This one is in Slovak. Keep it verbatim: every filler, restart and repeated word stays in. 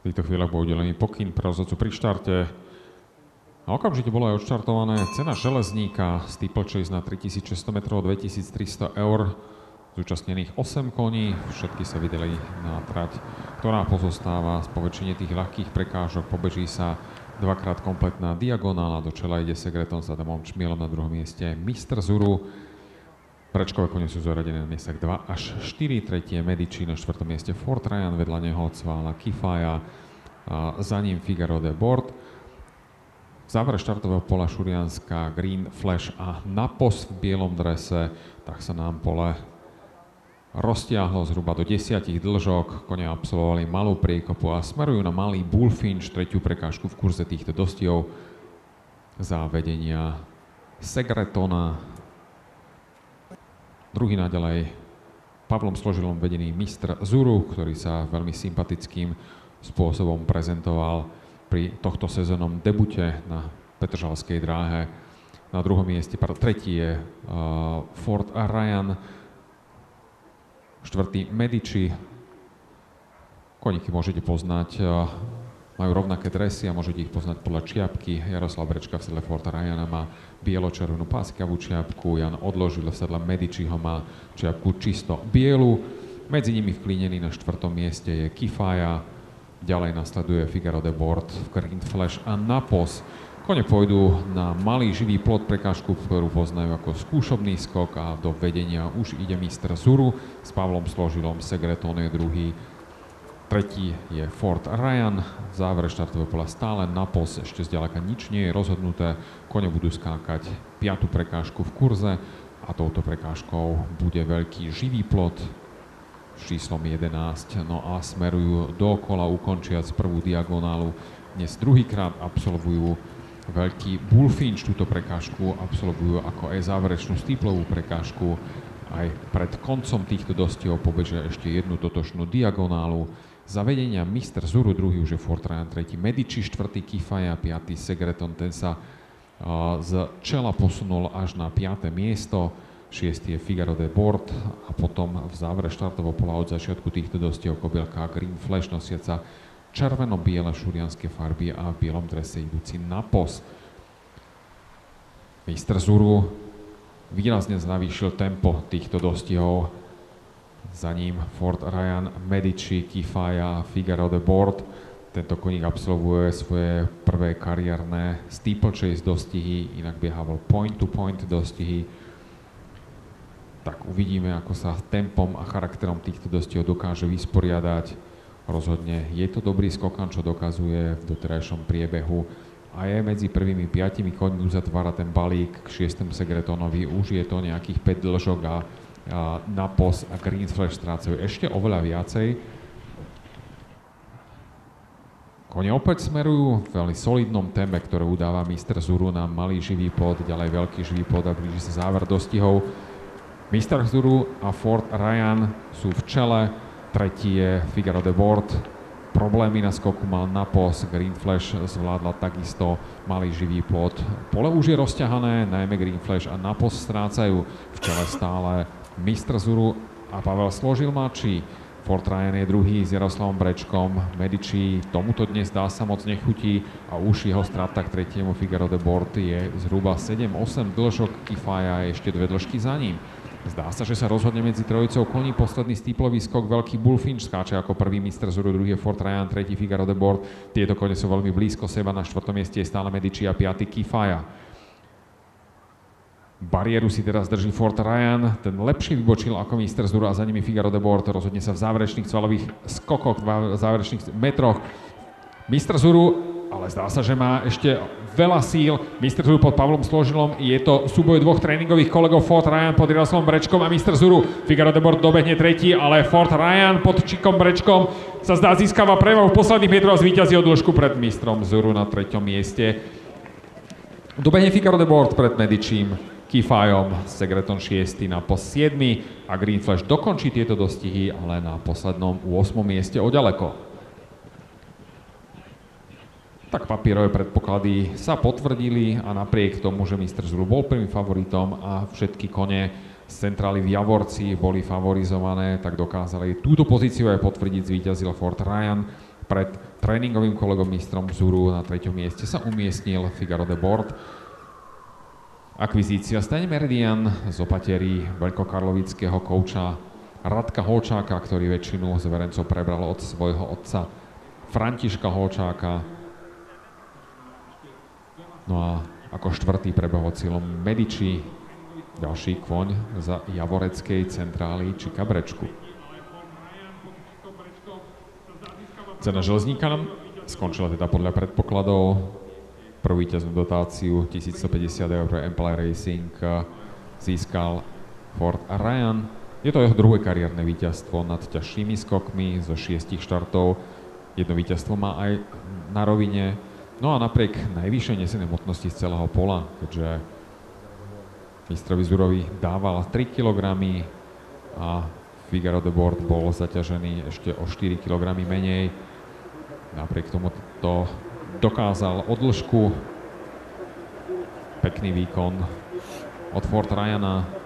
V týchto chvíľach bol udelený pokyn pre rozhodcu pri štarte. A okamžite bolo aj odštartované cena železníka steeplechase na tritisícšesťsto metrov, dvetisíctristo eur. Zúčastnených osem koní, všetky sa vydali na trať, ktorá pozostáva z poväčšine tých ľahkých prekážok. Pobeží sa dvakrát kompletná diagonála, do čela ide Segreton s Adamom Čmielom, na druhom mieste mister Zuru. Prečkové kone sú zaradené na miestach dva až štyri, tretie Medici, na štvrtom mieste Fort Ryan, vedľa neho Cvála Kifaja, a za ním Figaro de Bord. V závere štartového pola Šurianská Green Flash a Napos v bielom drese, tak sa nám pole roztiahlo zhruba do desiatich dĺžok. Kone absolvovali malú priekopu a smerujú na malý Bullfinch, tretiu prekážku v kurze týchto dostihov za vedenia Segretona. Druhý naďalej Pavlom Složilom vedený mister Zuru, ktorý sa veľmi sympatickým spôsobom prezentoval pri tohto sezónnom debute na Petržalskej dráhe. Na druhom mieste, pardon, tretí je uh, Fort Ryan, štvrtý Medici. Koníky môžete poznať, uh, majú rovnaké dresy a môžete ich poznať podľa čiapky. Jaroslav Brečka v sedle Forta Ryana má bielo-červenú páskavú čiapku, Jan Odložil v sedle Mediciho má čiapku čisto bielu. Medzi nimi vklínený na štvrtom mieste je Kifaja, ďalej nasleduje Figaro de Bord, Green Flash a Napos. Kone pôjdu na malý živý plot, prekážku, ktorú poznajú ako skúšobný skok, a do vedenia už ide mister Zuru s Pavlom Složilom. Segreton je druhý, tretí je Fort Ryan. V závere štartového pola stále Napos, ešte zďaleka nič nie je rozhodnuté. Kone budú skákať piatu prekážku v kurze a touto prekážkou bude veľký živý plot s číslom jedenásť. No a smerujú dookola, ukončiac prvú diagonálu. Dnes druhýkrát absolvujú veľký Bullfinch, túto prekážku absolvujú ako aj záverečnú steeplovú prekážku. Aj pred koncom týchto dostihov pobežia ešte jednu totožnú diagonálu. Za vedenia mister Zuru, druhý už je Fort Ryan, tretí Medici, štvrtý Kifaja, piatý Segreton, ten sa uh, z čela posunul až na piate miesto. Šiestý je Figaro de Bord a potom v závere štartového pola od začiatku týchto dostihov kobylka Green Flash nosiaca červeno-biele šurianske farby a v bielom drese idúci Napos. mister Zuru výrazne navýšil tempo týchto dostihov. Za ním Fort Ryan, Medici, Kifaja, Figaro de Bord. Tento koník absolvuje svoje prvé kariérne steeplechase dostihy, inak biehával point-to-point dostihy. Tak uvidíme, ako sa tempom a charakterom týchto dostihov dokáže vysporiadať. Rozhodne je to dobrý skokan, čo dokazuje v doterajšom priebehu. A je medzi prvými piatimi koňmi, uzatvára ten balík k šiestemu Segretonovi. Už je to nejakých päť dĺžok a, a Napos a Green Flash strácajú ešte oveľa viacej. Kone opäť smerujú v veľmi solidnom tempe, ktoré udáva mister Zuru na malý živý plot, ďalej veľký živý plot a blíži sa záver dostihov. mister Zuru a Fort Ryan sú v čele, tretí je Figaro de Bord. Problémy na skoku mal Napos, Green Flash zvládla takisto malý živý plot. Pole už je rozťahané, najmä Green Flash a Napos strácajú. V čele stále mister Zuru a Pavel Složil mladší. Fort Ryan je druhý s Jaroslavom Brečkom. Medici tomuto dnes dá sa moc nechutí a už jeho strata k tretiemu Figaro de Bord je zhruba sedem osem dĺžok. Kifaja je ešte dve dĺžky za ním. Zdá sa, že sa rozhodne medzi trojicou koní. Posledný steeplový skok, veľký Bullfinch skáče ako prvý mister Zuru, druhý je Fort Ryan, tretí Figaro de Bord. Tieto kone sú veľmi blízko seba, na štvrtom mieste je stále Medici a piaty Kifaja. Bariéru si teraz drží Fort Ryan, ten lepšie vybočil ako mister Zuru a za nimi Figaro de Bord. Rozhodne sa v záverečných cvalových skokoch, v záverečných metroch mister Zuru, ale zdá sa, že má ešte veľa síl. mister Zuru pod Pavlom Složilom, je to súboj dvoch tréningových kolegov, Fort Ryan pod Jaroslavom Brečkom a mister Zuru. Figaro de Bord dobehne tretí, ale Fort Ryan pod Čikom Brečkom sa zdá získava prevahu v posledných metroch a zvíťazí o dĺžku pred mistrom Zuru na treťom mieste. Dobehne Figaro de Bord pred Medicím, Kifajom, Segreton šiesty, Napos siedmy a Green Flash dokončí tieto dostihy, ale na poslednom ôsmom mieste oďaleko. Tak papierové predpoklady sa potvrdili a napriek tomu, že mister Zuru bol prvým favoritom a všetky kone z centrály v Javorci boli favorizované, tak dokázali túto pozíciu aj potvrdiť. Zvíťazil Fort Ryan pred tréningovým kolegom mistrom Zuru. Na treťom mieste sa umiestnil Figaro de Bord. Akvizícia Stane Meridian z opaterí veľkokarlovického kouča Radka Holčáka, ktorý väčšinu zverencov prebral od svojho otca Františka Holčáka. No a ako štvrtý prebehol cieľom Medici, ďalší kvoň za Javoreckej centrály Čika Brečku. Cena železníka skončila teda podľa predpokladov. Prvú víťaznú dotáciu tisícstopäťdesiat eur pre Empire Racing získal Ford Ryan. Je to jeho druhé kariérne víťazstvo nad ťažšími skokmi zo šiestich štartov. Jedno víťazstvo má aj na rovine. No a napriek najvyššej nesenej hmotnosti z celého pola, keďže mistrovi Zurovi dával tri kilogramy a Figaro de Bord bol zaťažený ešte o štyri kilogramy menej. Napriek tomu to dokázal o dĺžku. Pekný výkon od Ford Ryana.